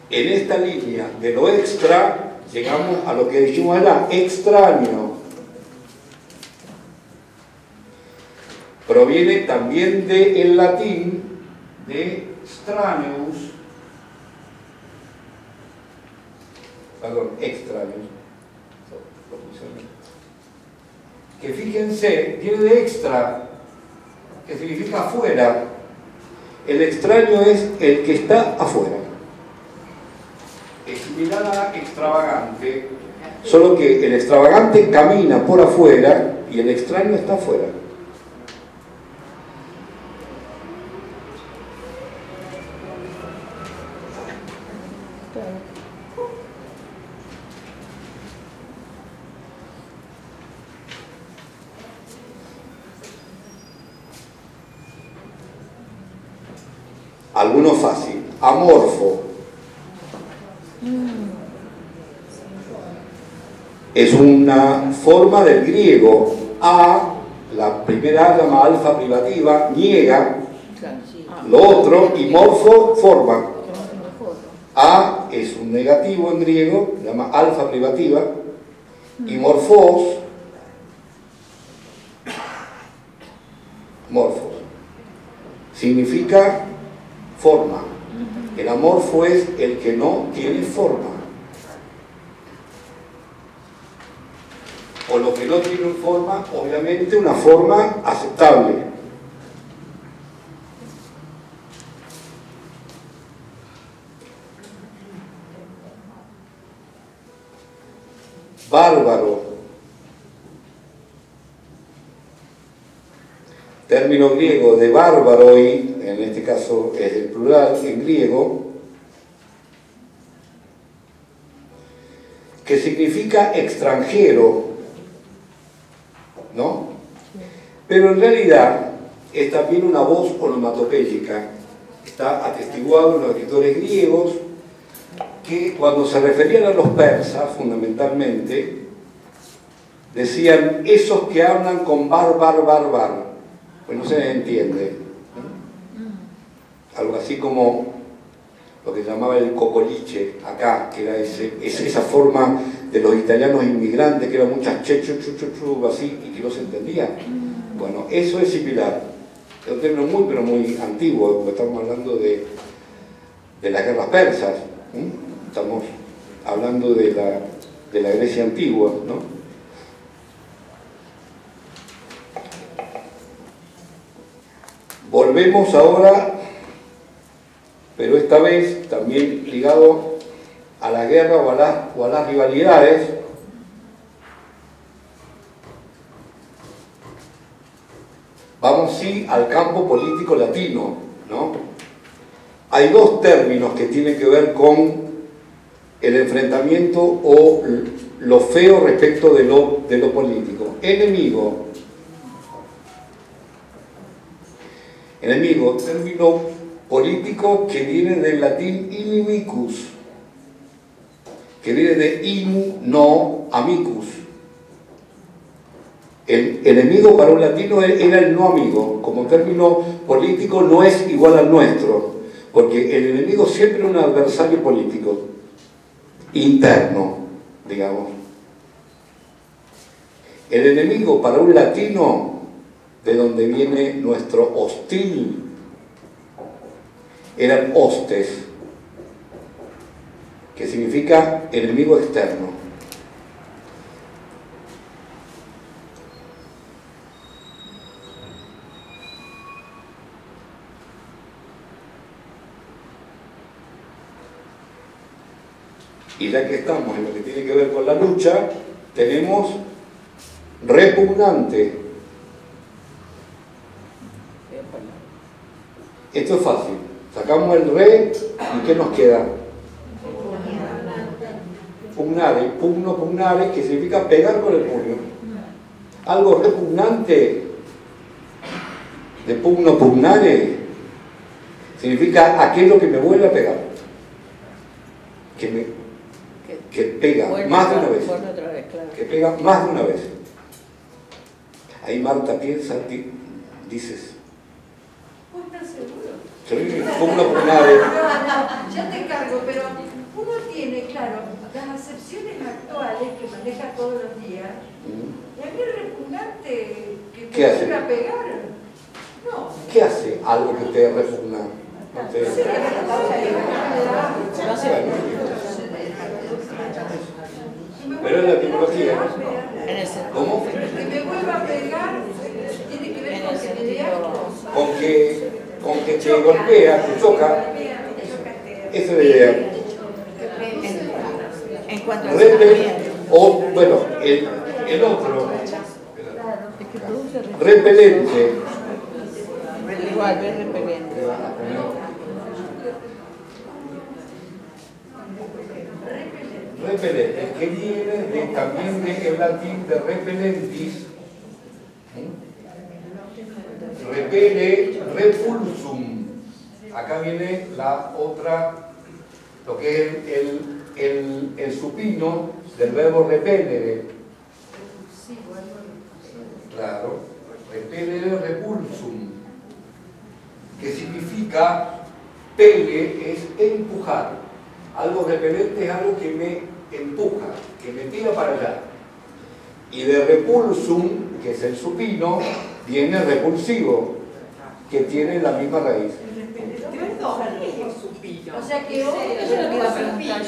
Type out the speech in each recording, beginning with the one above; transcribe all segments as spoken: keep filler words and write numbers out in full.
en esta línea de lo extra, llegamos a lo que dijimos era extraño. Proviene también del latín de extraneus, perdón, extraneus, que fíjense, viene de extra, que significa afuera. El extraño es el que está afuera. Es similar a extravagante, solo que el extravagante camina por afuera y el extraño está afuera. Alguno fácil. Amorfo. Es una forma del griego. A, la primera A llama alfa privativa, niega. Lo otro, y morfo, forma. A es un negativo en griego, llama alfa privativa. Y morfos, morfos, significa forma. El amorfo es el que no tiene forma. O lo que no tiene forma, obviamente una forma aceptable. Bárbaro. Término griego de bárbaro, y en este caso es el plural en griego, que significa extranjero, ¿no? Pero en realidad es también una voz onomatopéyica. Está atestiguado en los escritores griegos que cuando se referían a los persas, fundamentalmente, decían esos que hablan con bar, bar, bar, bar. Pues no se entiende, ¿no? Algo así como lo que llamaba el cocoliche acá, que era ese, esa forma de los italianos inmigrantes, que eran muchas che, chu, chu, chu, chu, así, y que no se entendía. Bueno, eso es similar. Es un término muy, pero muy antiguo, porque estamos hablando de, de las guerras persas, ¿eh? Estamos hablando de la, de la Grecia antigua, ¿no? Volvemos ahora, pero esta vez también ligado a la guerra o a las, o a las rivalidades. Vamos sí al campo político latino, ¿no? Hay dos términos que tienen que ver con el enfrentamiento o lo feo respecto de lo, de lo político. Enemigo. Enemigo, término político que viene del latín inimicus, que viene de imu, no, amicus. El enemigo para un latino era el no amigo. Como término político no es igual al nuestro, porque el enemigo siempre es un adversario político, interno, digamos. El enemigo para un latino, de donde viene nuestro hostil, eran hostes, que significa enemigo externo. Y ya que estamos en lo que tiene que ver con la lucha, tenemos repugnante. Esto es fácil. Sacamos el re y ¿qué nos queda? Pugnare, pugno, pugnare, que significa pegar con el puño. Algo repugnante de pugno, pugnare, significa aquello que me vuelve a pegar. Que me que pega más de una vez. Que pega más de una vez. Ahí Marta piensa, dices. ¿Vos estás seguro? Sí, pugno, pugnare. Ya te cargo, pero uno tiene, claro, las acepciones actuales que maneja todos los días, y a mí es repugnante que te vuelva a pegar. No. ¿Qué hace algo que te repugna? No te... Sí, pero en la etimología, ¿cómo? Que me vuelva a pegar tiene que ver con que me dé asco. Con que, con que te golpea, te choca. Esa es la idea. En cuanto a Repel, o bueno, el, el otro, repelente. igual, es repelente. Repelente, que viene de, también del latín de repelentis, repele, repulsum. Acá viene la otra, lo que es el, el, el supino del verbo repelere. Claro, repelere, repulsum, que significa pele es empujar. Algo repelente es algo que me empuja, que me tira para allá. Y de repulsum, que es el supino, viene repulsivo, que tiene la misma raíz. O sea que hoy eso es lo que iba a preguntar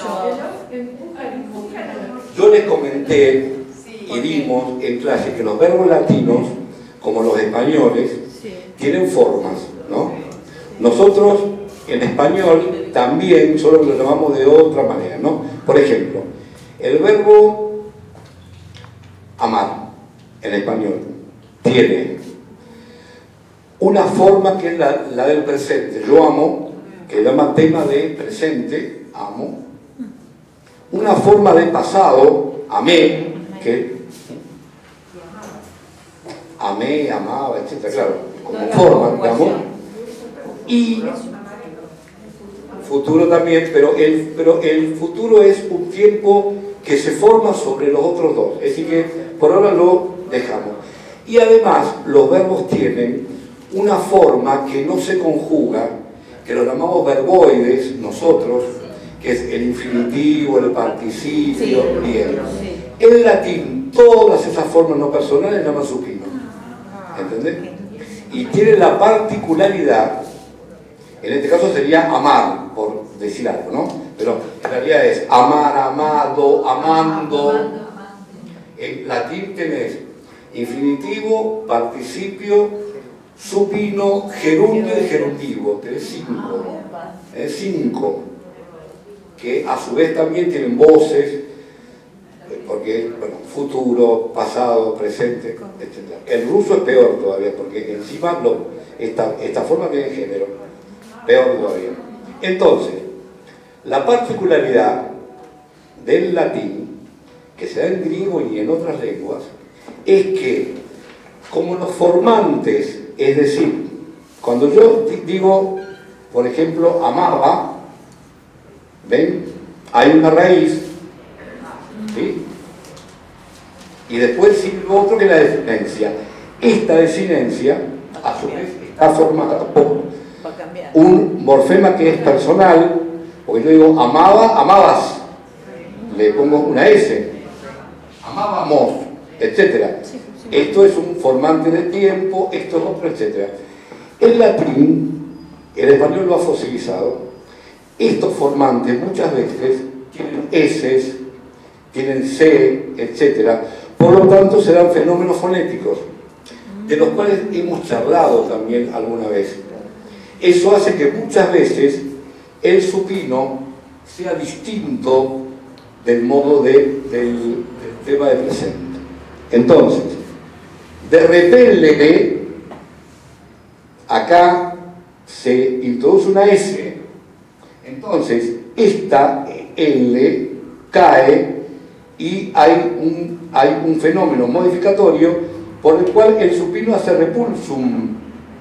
yo. Yo les comenté y vimos en clase que los verbos latinos, como los españoles, tienen formas, ¿no? Nosotros en español también, solo que lo llamamos de otra manera, ¿no? Por ejemplo, el verbo amar en español tiene una forma que es la, la del presente. Yo amo, que se llama tema de presente, amo. Una forma de pasado, amé, que amé, amaba, etcétera, claro, como forma, digamos. Y futuro también, pero el, pero el futuro es un tiempo que se forma sobre los otros dos, es decir que por ahora lo dejamos. Y además los verbos tienen una forma que no se conjuga, que lo llamamos verboides nosotros, que es el infinitivo, el participio, bien. En latín todas esas formas no personales se llaman supino, ¿entendés? Y tiene la particularidad, en este caso sería amar, por decir algo, ¿no? Pero en realidad es amar, amado, amando. En latín tenés infinitivo, participio, supino, gerundio y gerundivo. Tenés cinco. Tenés cinco. Que a su vez también tienen voces, porque, bueno, futuro, pasado, presente, etcétera. El ruso es peor todavía, porque encima lo, esta, esta forma tiene género. Peor todavía. Entonces, la particularidad del latín, que se da en griego y en otras lenguas, es que, como los formantes, es decir, cuando yo digo, por ejemplo, amaba, ¿ven? Hay una raíz, ¿sí? Y después sigue lo otro que es la desinencia. Esta desinencia, a su vez, está formada por un morfema que es personal, porque yo digo amaba, amabas, le pongo una S, amábamos, etcétera. Esto es un formante de tiempo, esto es otro, etcétera. El latín, el español lo ha fosilizado. Estos formantes muchas veces tienen S, tienen C, etcétera. Por lo tanto, se dan fenómenos fonéticos, de los cuales hemos charlado también alguna vez. Eso hace que muchas veces el supino sea distinto del modo de, del, del tema de presente. Entonces, de repelere, acá se introduce una S, entonces esta L cae y hay un, hay un fenómeno modificatorio por el cual el supino hace repulsum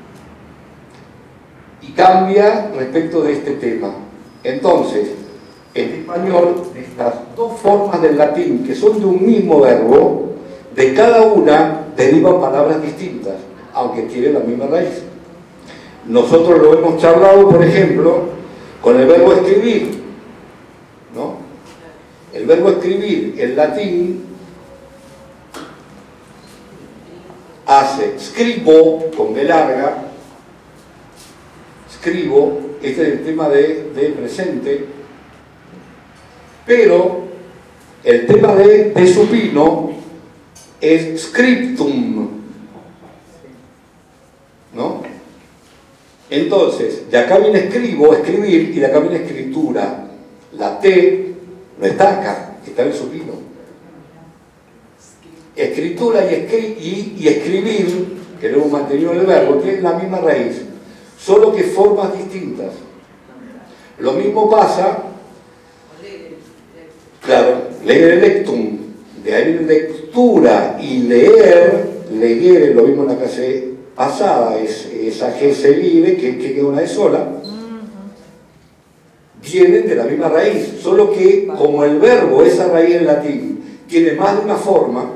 y cambia respecto de este tema. Entonces, en español, de estas dos formas del latín que son de un mismo verbo, de cada una derivan palabras distintas, aunque tienen la misma raíz. Nosotros lo hemos charlado, por ejemplo, con el verbo escribir, ¿no? verbo escribir en latín hace scribo, con B larga, scribo, este es el tema de, de presente, pero el tema de, de supino es scriptum, ¿no? Entonces, de acá viene escribo, escribir, y de acá viene escritura. La T no está acá, está en el supino. Escritura y, escri y, y escribir, que no hemos mantenido el verbo, tienen la misma raíz, solo que formas distintas. Lo mismo pasa, claro, leer electum, de ahí viene lectura, y leer, leer es lo mismo en la clase pasada, es esa G se vive, que, que queda una de sola, vienen de la misma raíz, solo que como el verbo, esa raíz en latín, tiene más de una forma,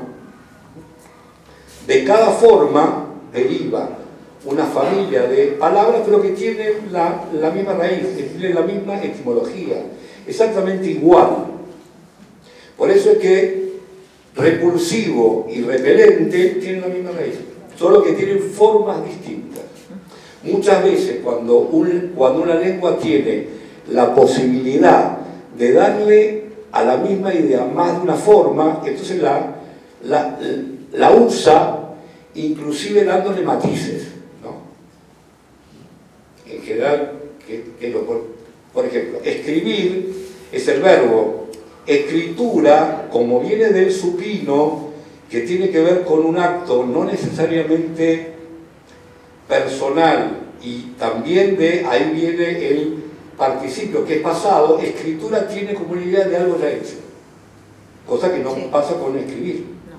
de cada forma deriva una familia de palabras, pero que tienen la, la misma raíz, que tienen la misma etimología, exactamente igual. Por eso es que repulsivo y repelente tienen la misma raíz, solo que tienen formas distintas. Muchas veces cuando, un, cuando una lengua tiene la posibilidad de darle a la misma idea más de una forma, entonces la, la, la usa inclusive dándole matices, ¿no? En general, que, que lo, por, por ejemplo, escribir es el verbo, escritura, como viene del supino, que tiene que ver con un acto no necesariamente personal, y también de ahí viene el participio, que es pasado. Escritura tiene como una idea de algo ya hecho, cosa que no sí. pasa con escribir. No.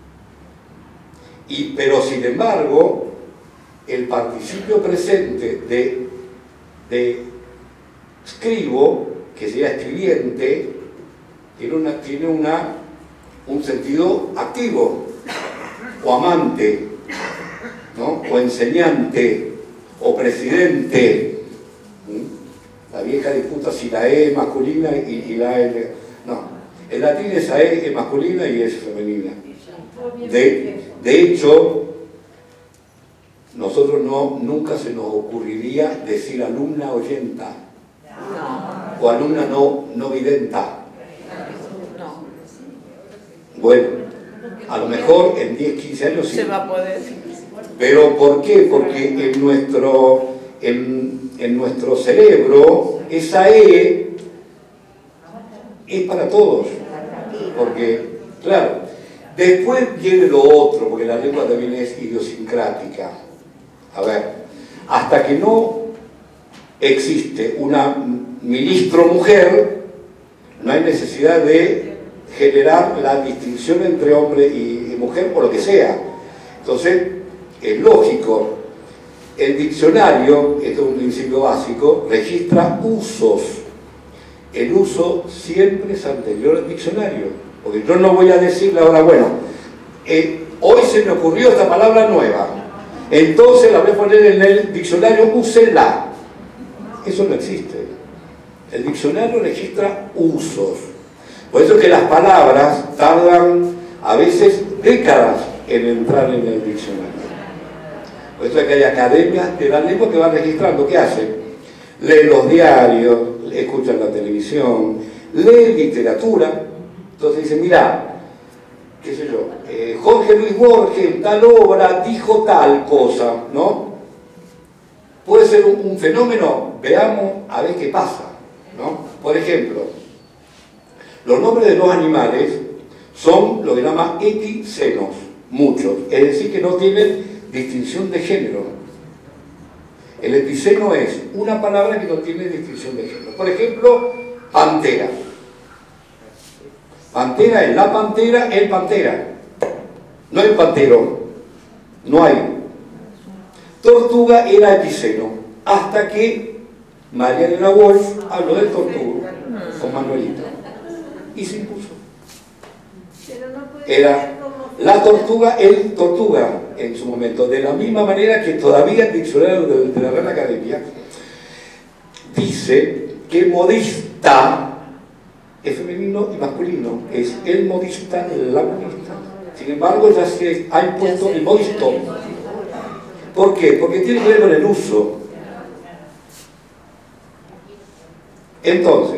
Y, pero sin embargo, el participio presente de, de escribo, que sería escribiente, tiene, una, tiene una, un sentido activo, o amante, ¿no? O enseñante, o presidente. La vieja disputa si la E es masculina y, y la E... No, en latín esa E es masculina y es femenina. De, de hecho, nosotros no, nunca se nos ocurriría decir alumna oyenta, o alumna no, no videnta. Bueno, a lo mejor en diez, quince años sí. Se va a poder. ¿Pero por qué? Porque en nuestro, en, en nuestro cerebro esa E es para todos. Porque, claro, después viene lo otro, porque la lengua también es idiosincrática. A ver, hasta que no existe una ministro mujer, no hay necesidad de generar la distinción entre hombre y mujer, o lo que sea. Entonces, es lógico, el diccionario, esto es un principio básico, registra usos. El uso siempre es anterior al diccionario, porque yo no voy a decirle ahora, bueno, eh, hoy se me ocurrió esta palabra nueva, entonces la voy a poner en el diccionario, úsela. Eso no existe. El diccionario registra usos. Por eso es que las palabras tardan a veces décadas en entrar en el diccionario. Por eso es que hay academias de la lengua que van registrando. ¿Qué hacen? Leen los diarios, escuchan la televisión, leen literatura. Entonces dicen, mira, qué sé yo, eh, Jorge Luis Borges en tal obra dijo tal cosa, ¿no? Puede ser un, un fenómeno, veamos a ver qué pasa, ¿no? Por ejemplo, los nombres de los animales son lo que llama eticenos, muchos, es decir, que no tienen distinción de género. El epiceno es una palabra que no tiene distinción de género. Por ejemplo, pantera. Pantera es la pantera, el pantera. No el pantero. No hay. Tortuga era epiceno, hasta que María Elena Wolf habló del tortuga con Manuelito y se impuso. Era la tortuga, el tortuga en su momento, de la misma manera que todavía el diccionario de, de la Real Academia dice que modista es femenino. femenino y masculino, es el modista, la modista. Sin embargo, ya se ha impuesto el modisto. ¿Por qué? Porque tiene que ver con el uso. Entonces,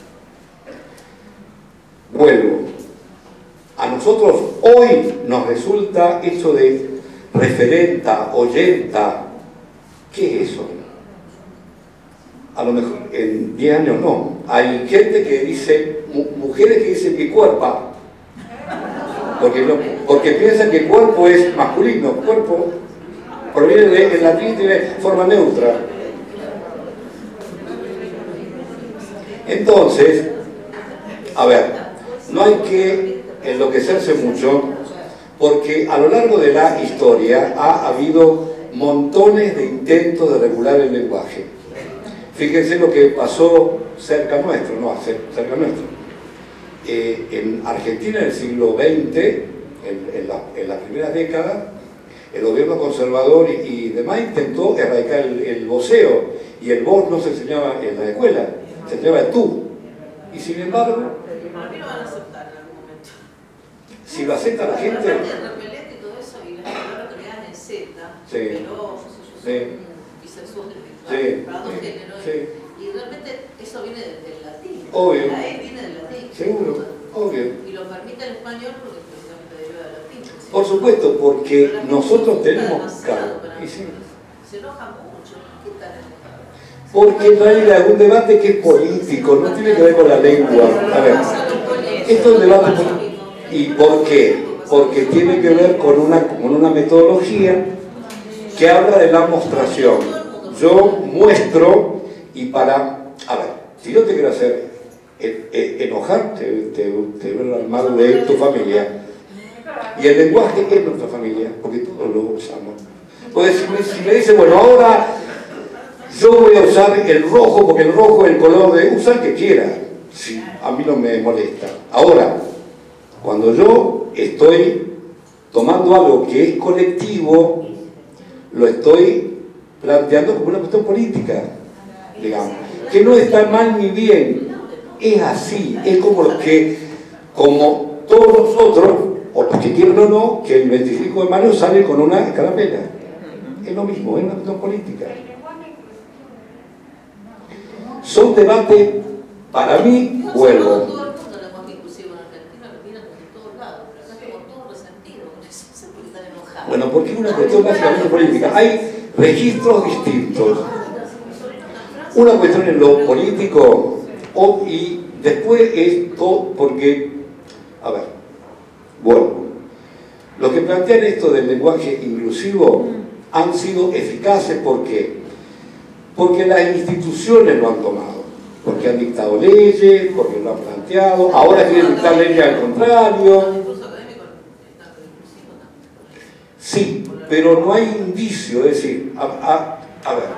vuelvo. A nosotros hoy nos resulta eso de referenta, oyenta. ¿Qué es eso? A lo mejor en diez años no. Hay gente que dice, mujeres que dicen mi cuerpo, porque, no, porque piensan que cuerpo es masculino. Cuerpo proviene de, en latín tiene forma neutra. Entonces, a ver, no hay que enloquecerse mucho, porque a lo largo de la historia ha habido montones de intentos de regular el lenguaje. Fíjense lo que pasó cerca nuestro, no, cerca nuestro. Eh, en Argentina en el siglo veinte, en, en, la, en las primeras décadas, el gobierno conservador y, y demás intentó erradicar el, el voceo, y el vos no se enseñaba en la escuela, se enseñaba el tú. Y sin embargo, para mí lo van a aceptar en algún momento. Si lo acepta la gente. Pero aparte del repelente y todo eso, y las autoridades en Z, sí, pero sí, bisexuales, sí, para dos sí, géneros, sí. Y realmente eso viene del, del latín. Obvio. La E viene del latín. Seguro, obvio. Y lo permite el español porque precisamente deriva del latín. Por supuesto, porque nosotros tenemos. Claro, y sí. Se enoja mucho. ¿Qué tal enojado? Porque en realidad es un debate que es político, no tiene que ver con la lengua. A ver, esto es un debate político. ¿Y por qué? Porque tiene que ver con una, con una metodología que habla de la mostración. Yo muestro y para... A ver, si yo te quiero hacer enojar, te, te, te veo el armado de tu familia. Y el lenguaje es nuestra familia, porque todos lo usamos. Entonces, si me, si me dice, bueno, ahora yo voy a usar el rojo, porque el rojo es el color de... Usa el que quiera. Sí, a mí no me molesta. Ahora, cuando yo estoy tomando algo que es colectivo, lo estoy planteando como una cuestión política, digamos, que no está mal ni bien, es así, es como lo que, como todos nosotros, o los que quieren o no, que el veinticinco de mayo sale con una escarapela, es lo mismo, es una cuestión política. Son debates, para mí, vuelvo. Bueno, porque es una cuestión básicamente política. Hay registros distintos. Una cuestión en lo político o, y después es todo porque, a ver, bueno, los que plantean esto del lenguaje inclusivo han sido eficaces. ¿Por qué? Porque las instituciones lo han tomado, porque han dictado leyes, porque lo han planteado, ahora quieren dictar leyes al contrario. Sí, pero no hay indicio, es decir, a, a, a ver,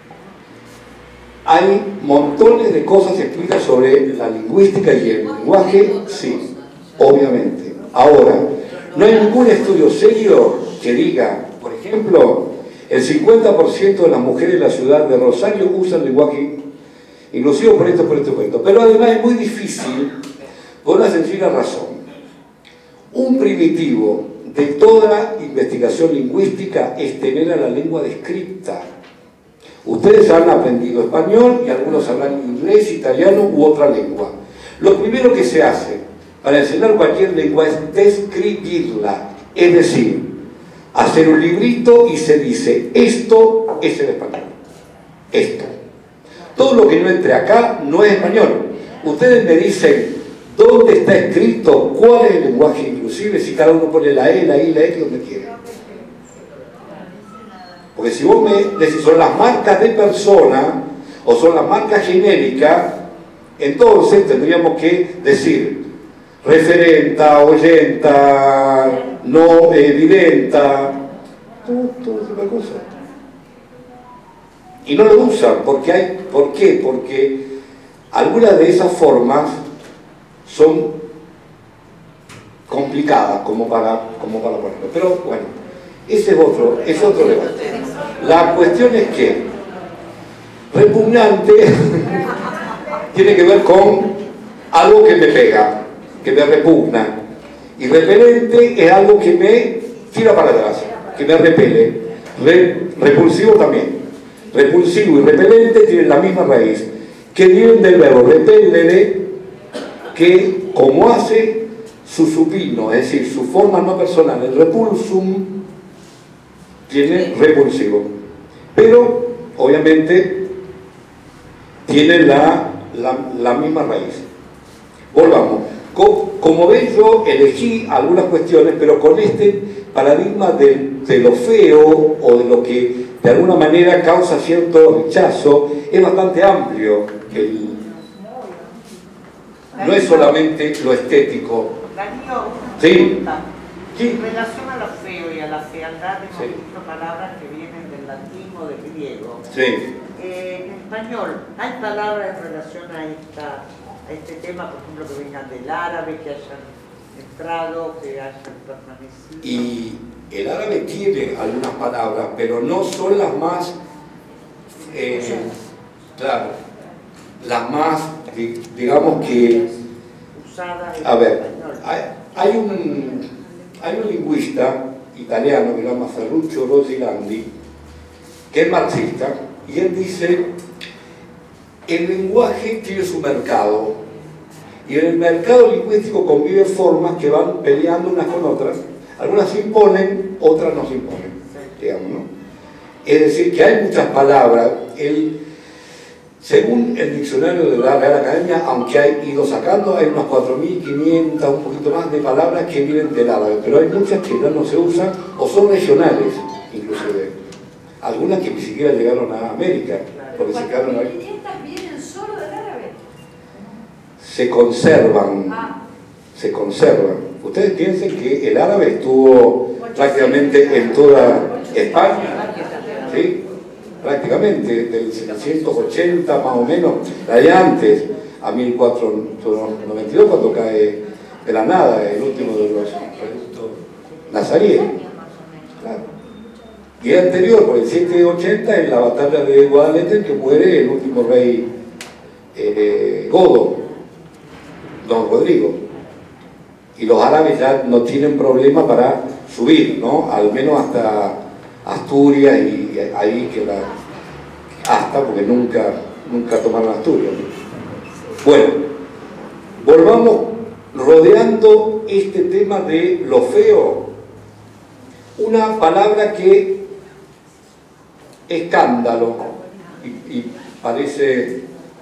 hay montones de cosas escritas sobre la lingüística y el lenguaje, sí, obviamente. Ahora, no hay ningún estudio serio que diga, por ejemplo, el cincuenta por ciento de las mujeres de la ciudad de Rosario usan lenguaje inclusivo por esto, por esto, por esto. Pero además es muy difícil, por una sencilla razón. Un primitivo de toda investigación lingüística es tener a la lengua descripta. Ustedes han aprendido español y algunos hablan inglés, italiano u otra lengua. Lo primero que se hace para enseñar cualquier lengua es describirla, es decir, hacer un librito y se dice, esto es el español, esto. Todo lo que no entre acá no es español. Ustedes me dicen, ¿dónde está escrito cuál es el lenguaje inclusive? Si cada uno pone la E, la I, la X, donde quiera. Porque si vos me decís, son las marcas de persona o son las marcas genéricas, entonces tendríamos que decir referenta, oyenta, no evidenta, todo, todo esa cosa. Y no lo usan, porque hay, ¿por qué? Porque algunas de esas formas son complicadas como para, como para ponerlo. Pero bueno, ese es otro, es otro debate. La cuestión es que repugnante tiene que ver con algo que me pega, que me repugna. Y repelente es algo que me tira para atrás, que me repele. Re, repulsivo también. Repulsivo y repelente tienen la misma raíz, que vienen del verbo repellere, que como hace su supino, es decir, su forma no personal, el repulsum, tiene repulsivo. Pero, obviamente, tiene la, la, la misma raíz. Volvamos. Como, como ven, yo elegí algunas cuestiones, pero con este paradigma de, de lo feo o de lo que de alguna manera causa cierto rechazo, es bastante amplio. El, no es solamente lo estético. Darío, sí. Sí. En relación a lo feo y a la fealdad, hemos sí. visto palabras que vienen del latín o del griego. Sí. Eh, en español, ¿hay palabras en relación a, esta, a este tema, por ejemplo, que vengan del árabe, que hayan entrado, que hayan permanecido? Y el árabe tiene algunas palabras, pero no son las más, eh, claro, las más, digamos que, usadas en a ver, español. hay, hay, un, hay un lingüista italiano que se llama Ferruccio Rosilandi, que es marxista, y él dice, el lenguaje tiene su mercado, y en el mercado lingüístico conviven formas que van peleando unas con otras. Algunas se imponen, otras no se imponen, digamos, ¿no? Es decir, que hay muchas palabras. El, según el diccionario de la Real Academia, aunque ha ido sacando, hay unas cuatro mil quinientas, un poquito más de palabras que vienen del árabe, pero hay muchas que ya no se usan o son regionales, inclusive. Algunas que ni siquiera llegaron a América, porque se quedaron ahí. ¿quinientas vienen solo del árabe? Se conservan, ah. se conservan. Ustedes piensen que el árabe estuvo prácticamente en toda España, ¿sí? Prácticamente, del setecientos ochenta más o menos, de allá antes, a mil cuatrocientos noventa y dos, cuando cae Granada, el último de los nazaríes. Claro. Y el anterior, por el setecientos ochenta, en la batalla de Guadalete, que muere el último rey eh, godo, don Rodrigo. Y los árabes ya no tienen problema para subir, ¿no? Al menos hasta Asturias, y ahí que la, hasta, porque nunca, nunca tomaron Asturias. Bueno, volvamos rodeando este tema de lo feo. Una palabra que escándalo, y, y parece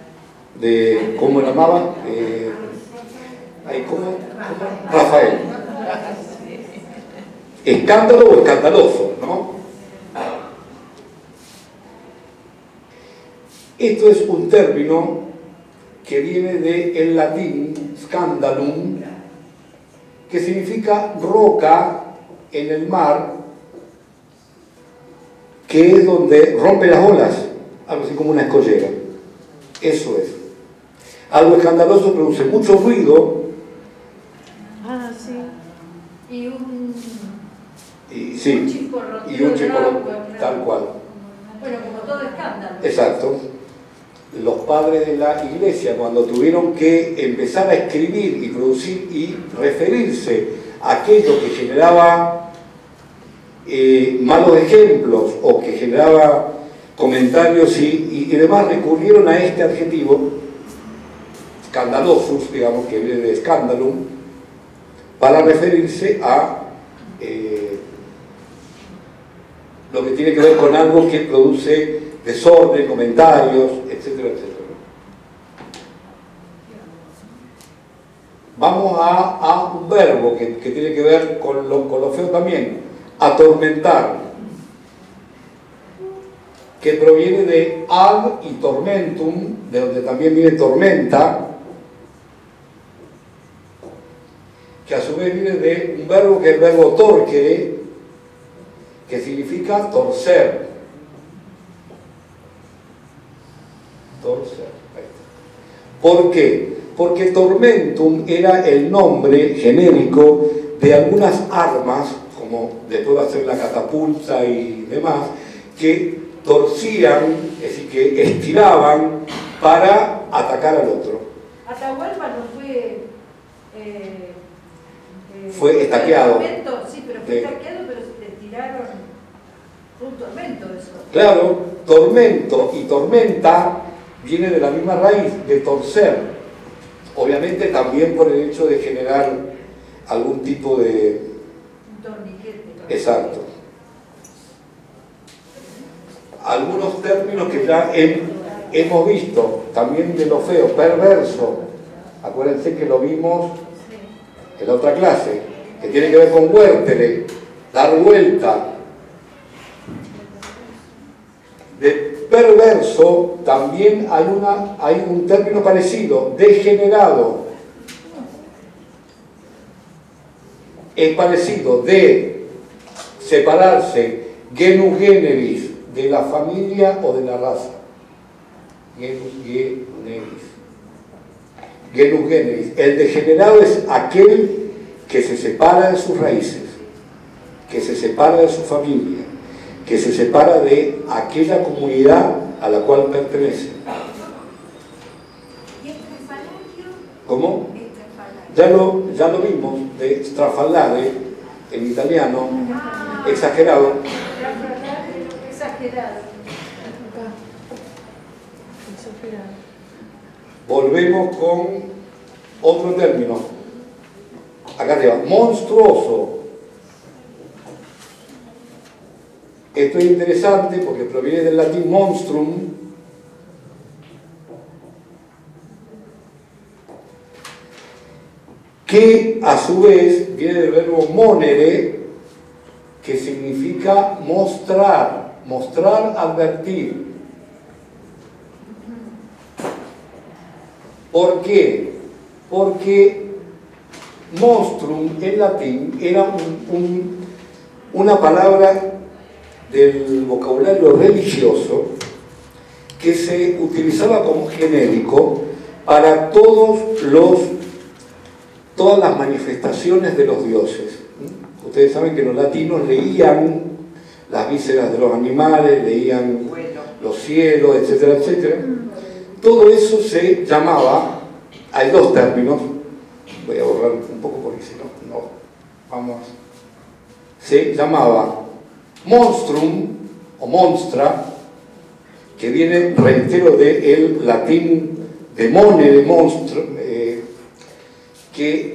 de, ¿cómo la llamaba? Eh, Ahí, ¿cómo? ¿Cómo? Rafael. Escándalo o escandaloso, ¿no? Esto es un término que viene del latín scandalum, que significa roca en el mar, que es donde rompe las olas, algo así como una escollera. Eso es. Algo escandaloso produce mucho ruido. Ah, sí. Y un, y, sí, un chisporroteo y un chisporroteo, agua, tal cual. Bueno, como todo escándalo. Exacto. Los padres de la iglesia, cuando tuvieron que empezar a escribir y producir y referirse a aquello que generaba eh, malos ejemplos o que generaba comentarios y, y, y demás, recurrieron a este adjetivo, scandalosus, digamos, que viene de scandalum, para referirse a eh, lo que tiene que ver con algo que produce desorden, comentarios, etcétera, etcétera. Vamos a, a un verbo que, que tiene que ver con lo, con lo feo también, atormentar, que proviene de ad y tormentum, de donde también viene tormenta, que a su vez viene de un verbo que es el verbo torquere, que significa torcer. Torcer. Ahí está. ¿Por qué? Porque tormentum era el nombre genérico de algunas armas, como después va a ser la catapulta y demás, que torcían, es decir, que estiraban para atacar al otro. Atahualpa no fue eh, eh, fue estaqueado. Tormento, sí, pero fue Sí. estaqueado, pero le tiraron un tormento eso. Claro, tormento y tormenta viene de la misma raíz, de torcer. Obviamente también por el hecho de generar algún tipo de... Un torniquete. Exacto. Algunos términos que ya he, hemos visto, también de lo feo, perverso. Acuérdense que lo vimos en la otra clase, que tiene que ver con huértele, dar vuelta. De perverso también hay, una, hay un término parecido, degenerado. Es parecido, de separarse, genus generis, de la familia o de la raza. Genus generis. Genus generis. El degenerado es aquel que se separa de sus raíces, que se separa de su familia, que se separa de aquella comunidad a la cual pertenece. ¿Y estrafalario? ¿Cómo? Estrafalario. Ya lo, ya lo vimos, de strafalare, en italiano, Ah, exagerado. estrafalario, exagerado. Exagerado. Volvemos con otro término. Acá arriba, monstruoso. Esto es interesante porque proviene del latín monstrum, que a su vez viene del verbo monere, que significa mostrar, mostrar, advertir. ¿Por qué? Porque monstrum en latín era un, un, una palabra del vocabulario religioso que se utilizaba como genérico para todos los, todas las manifestaciones de los dioses. Ustedes saben que los latinos leían las vísceras de los animales, leían los cielos, etcétera, etcétera. Todo eso se llamaba, hay dos términos, voy a borrar un poco porque si no, no, vamos, se llamaba monstrum o monstra, que viene, reitero, del latín demone, de monstro, eh, que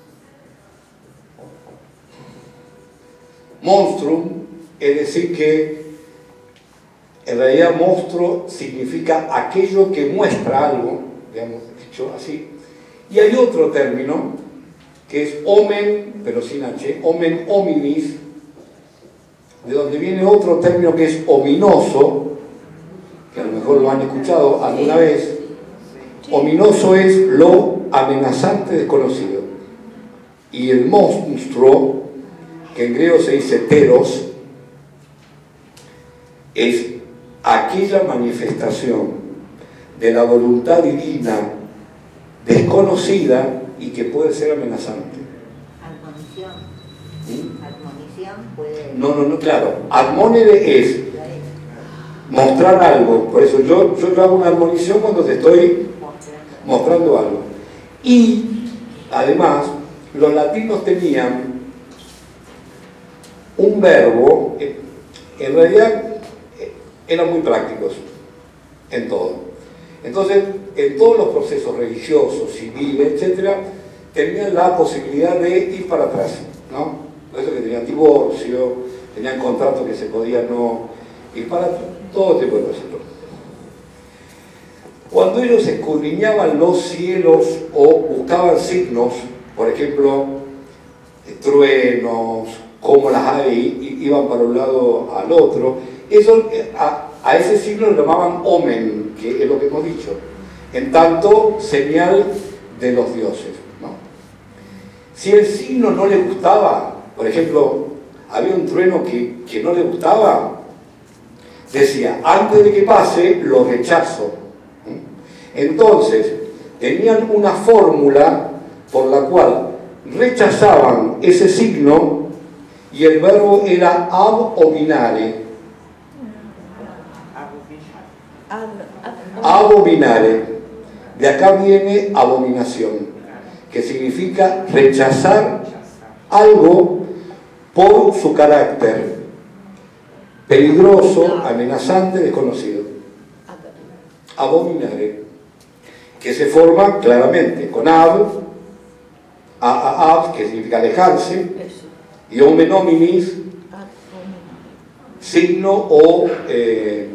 monstrum, es decir que en realidad monstruo significa aquello que muestra algo, digamos, dicho así. Y hay otro término que es omen, pero sin H, omen hominis, de donde viene otro término que es ominoso, que a lo mejor lo han escuchado alguna vez. Ominoso es lo amenazante desconocido. Y el monstruo, que en griego se dice teros, es aquella manifestación de la voluntad divina desconocida y que puede ser amenazante. Admonición. ¿Mm? Admonición puede... No, no, no, claro. Admonere es mostrar algo. Por eso yo, yo, yo hago una admonición cuando te estoy mostrando algo. Y, además, los latinos tenían un verbo, en realidad eran muy prácticos en todo. Entonces, en todos los procesos religiosos, civiles, etcétera, tenían la posibilidad de ir para atrás, ¿no? Por eso que tenían divorcio, tenían contratos que se podían no ir para atrás, todo tipo de cosas. Cuando ellos escudriñaban los cielos o buscaban signos, por ejemplo, truenos, como las aves iban para un lado al otro, eso, a, a ese signo lo llamaban omen, que es lo que hemos dicho, en tanto señal de los dioses, ¿no? Si el signo no le gustaba, por ejemplo, había un trueno que, que no le gustaba, decía, antes de que pase, lo rechazo. Entonces, tenían una fórmula por la cual rechazaban ese signo y el verbo era abominare. Abominare. De acá viene abominación. que significa rechazar algo por su carácter peligroso, amenazante, desconocido. Abominare, que se forma claramente con ab, a, a, ab, que significa alejarse, y omen hominis, signo o eh,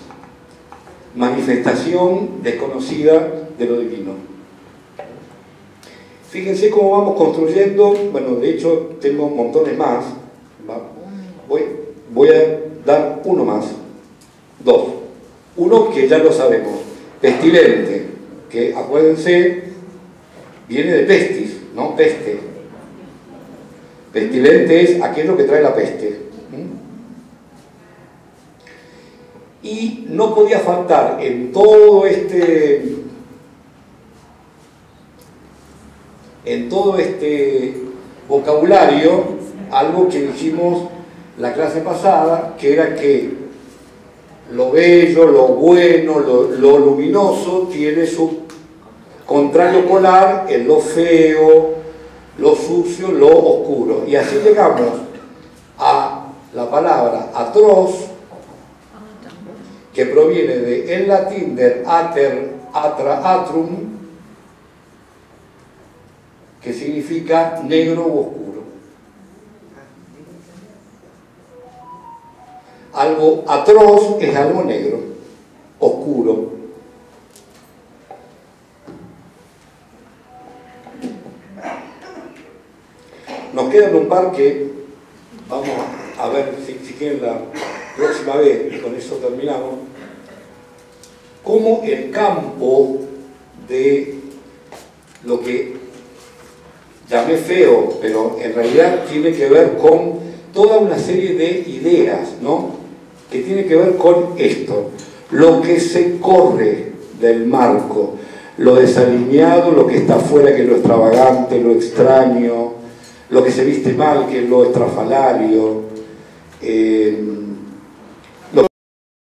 manifestación desconocida de lo divino. Fíjense cómo vamos construyendo, bueno, de hecho tengo montones más, voy, voy a dar uno más, dos. Uno que ya lo sabemos, pestilente, que acuérdense, viene de pestis, ¿no? Peste. Pestilente es aquello que trae la peste. ¿Mm? Y no podía faltar en todo este, en todo este vocabulario, algo que dijimos la clase pasada, que era que lo bello, lo bueno, lo, lo luminoso tiene su contrario polar en lo feo, lo sucio, lo oscuro. Y así llegamos a la palabra atroz, que proviene de, en latín, del ater, atra, atrum, que significa negro u oscuro. Algo atroz es algo negro, oscuro. Nos quedan un par que vamos a ver si, si quieren la próxima vez, y con eso terminamos. Cómo el campo de lo que llamé feo, pero en realidad tiene que ver con toda una serie de ideas, ¿no? Que tiene que ver con esto, lo que se corre del marco, lo desalineado, lo que está fuera, que es lo extravagante, lo extraño, lo que se viste mal, que es lo estrafalario, eh,